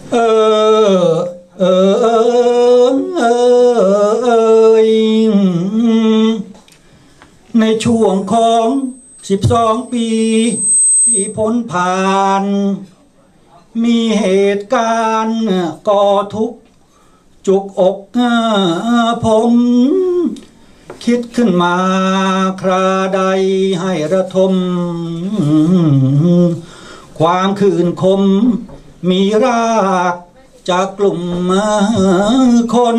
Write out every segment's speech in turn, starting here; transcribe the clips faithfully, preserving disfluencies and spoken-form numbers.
เออเออเออเออเออในช่วงของสิบสองปีที่พ้นผ่านมีเหตุการณ์ก่อทุกข์จุกอกผมคิดขึ้นมาคราใดให้ระทมความคืนคมมีรากจากกลุ่มคน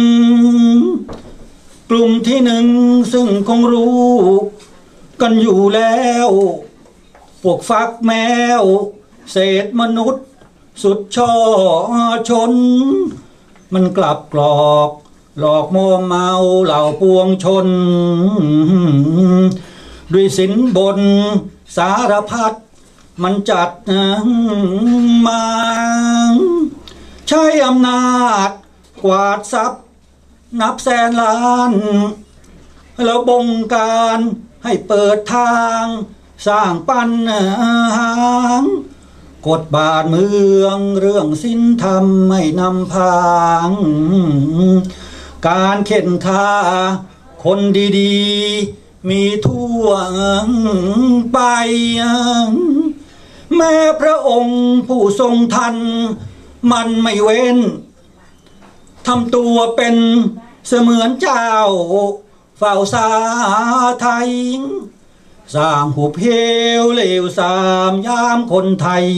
กลุ่มที่หนึ่งซึ่งคงรู้กันอยู่แล้วพวกฟักแมวเศษมนุษย์สุดช่อชนมันกลับกรอกหลอกมองเมาเหล่าปวงชนด้วยสินบนสารพัดมันจัดมาใช้อำนาจกวาดทรัพย์นับแสนล้านแล้วบงการให้เปิดทางสร้างปัญหากฎบาทเมืองเรื่องศีลธรรมไม่นำพางการเข็นฆ่าคนดีๆมีทั่วไปแม้พระองค์ผู้ทรงทันมันไม่เว้นทำตัวเป็นเสมือนเจ้าเฝ้าสาไทยสร้างหุบเหวเลวสามยามคนไทย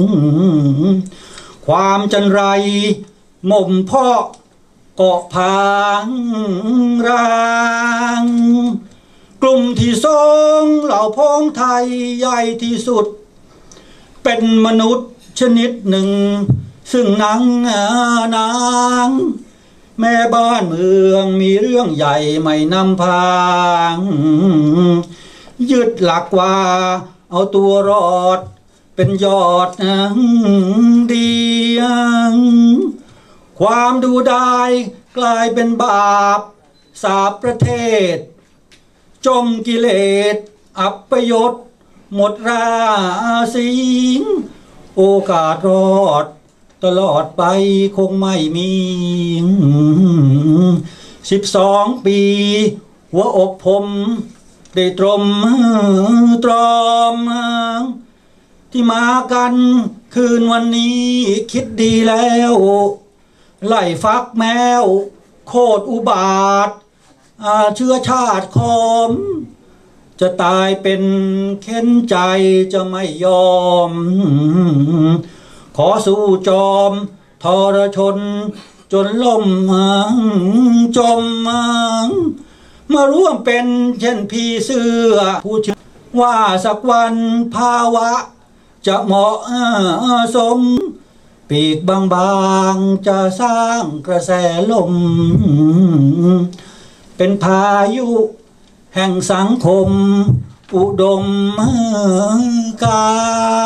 ความจันไรหม่มเพาะเกาะพางรางกลุ่มที่สองเหล่าพ้องไทยใหญ่ที่สุดเป็นมนุษย์ชนิดหนึ่งซึ่งนางนางแม่บ้านเมืองมีเรื่องใหญ่ไม่นำพางยึดหลักว่าเอาตัวรอดเป็นยอดดีความดูได้กลายเป็นบาปสาปประเทศจมกิเลสอัปยศหมดราศีโอกาสรอดตลอดไปคงไม่มีสิบสองปีหัวอกผมได้ตรมตรอมที่มากันคืนวันนี้คิดดีแล้วไล่ฟักแมวโคตรอุบาทเชื้อชาติคอมจะตายเป็นเข็นใจจะไม่ยอมขอสู้จอมทรชนจนล่มจมมาร่วมเป็นเช่นพี่เสื้อผู้เชื่อว่าสักวันภาวะจะเหมาะสมปีกบางๆจะสร้างกระแสลมเป็นพายุแห่งสังคมอุดมการ